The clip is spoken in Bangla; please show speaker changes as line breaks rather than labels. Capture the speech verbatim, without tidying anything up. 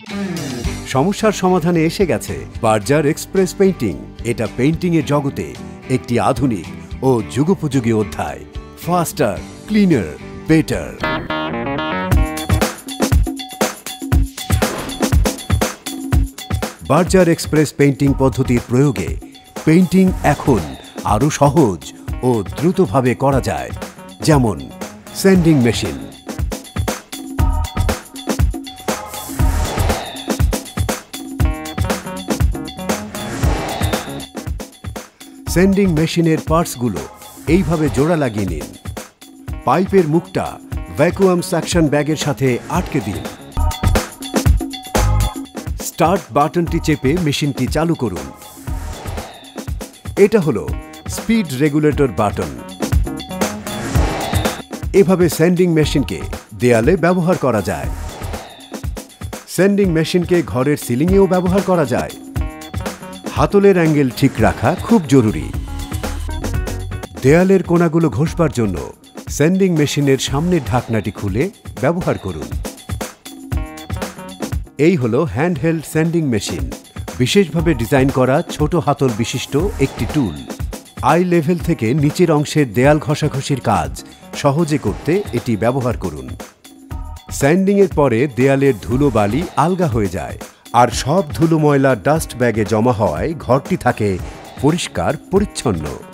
সমস্যার সমাধানে এসে গেছে বার্জার এক্সপ্রেস পেইন্টিং। এটা পেইন্টিং এর জগতে একটি আধুনিক ও যুগোপযোগী অধ্যায়। Faster, cleaner, better. Berger express painting পদ্ধতির প্রয়োগে পেইন্টিং এখন আরও সহজ ও দ্রুতভাবে করা যায়, যেমন স্যান্ডিং মেশিন। স্যান্ডিং মেশিনের পার্টসগুলো এইভাবে জোড়া লাগিয়ে নিন। পাইপের মুখটা ভ্যাকুয়াম সাকশন ব্যাগের সাথে আটকে দিন। স্টার্ট বাটনটি চেপে মেশিনটি চালু করুন। এটা হলো স্পিড রেগুলেটর বাটন। এভাবে স্যান্ডিং মেশিনকে দেয়ালে ব্যবহার করা যায়। স্যান্ডিং মেশিনকে ঘরের সিলিংয়েও ব্যবহার করা যায়। হাতলের অ্যাঙ্গেল ঠিক রাখা খুব জরুরি। দেয়ালের কোণাগুলো ঘষবার জন্য স্যান্ডিং মেশিনের সামনের ঢাকনাটি খুলে ব্যবহার করুন। এই হলো হ্যান্ডহেল্ড স্যান্ডিং মেশিন, বিশেষভাবে ডিজাইন করা ছোট হাতল বিশিষ্ট একটি টুল। আই লেভেল থেকে নিচের অংশের দেয়াল ঘষাঘষির কাজ সহজে করতে এটি ব্যবহার করুন। স্যান্ডিংয়ের পরে দেয়ালের ধুলো বালি আলগা হয়ে যায়, আর সব ধুলো ময়লা ডাস্ট ব্যাগে জমা হওয়ায় ঘরটি থাকে পরিষ্কার পরিচ্ছন্ন।